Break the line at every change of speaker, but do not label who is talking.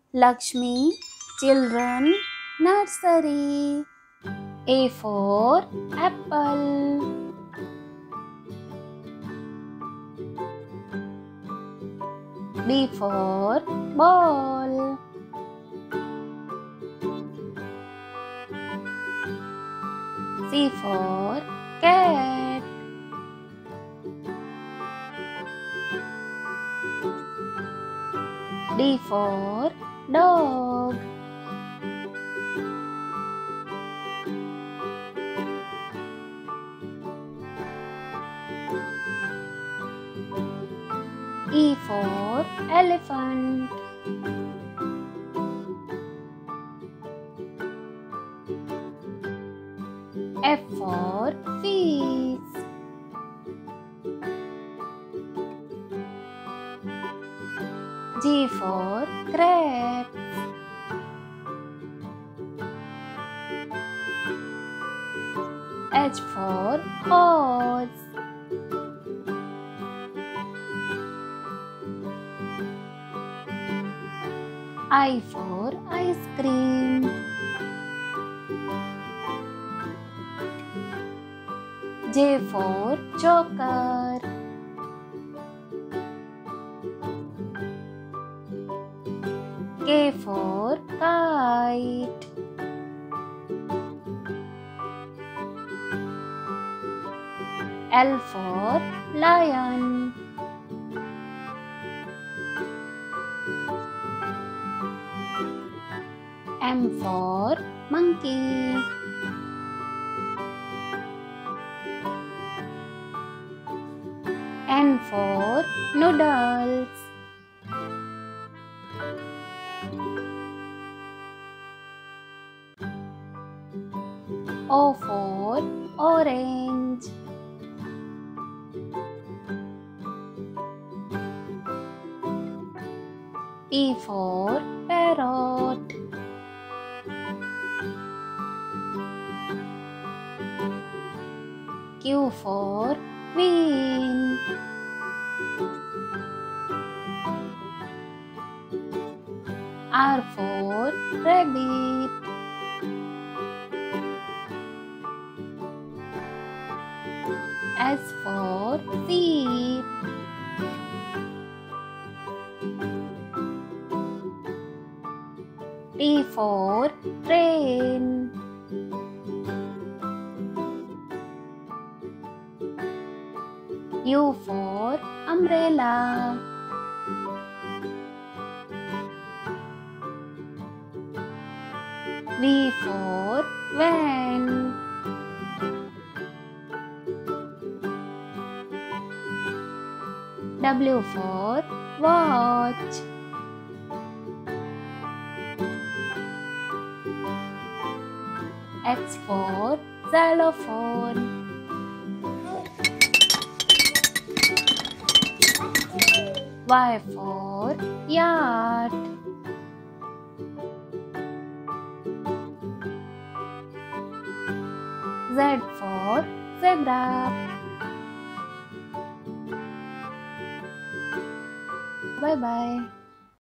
Lakshmi, children, nursery. A for apple. B for ball. C for cat. D for dog. E for elephant. F for fish. G for crab. H for horse. I for ice cream. J for joker. K for kite. L for lion. M for monkey. N for noodles. O for orange. P for parrot. Q for queen. R for rabbit. S for sheep. T for train. U for umbrella. V for van. W for watch. X for xylophone. Y for yacht. Z for zebra. Bye bye.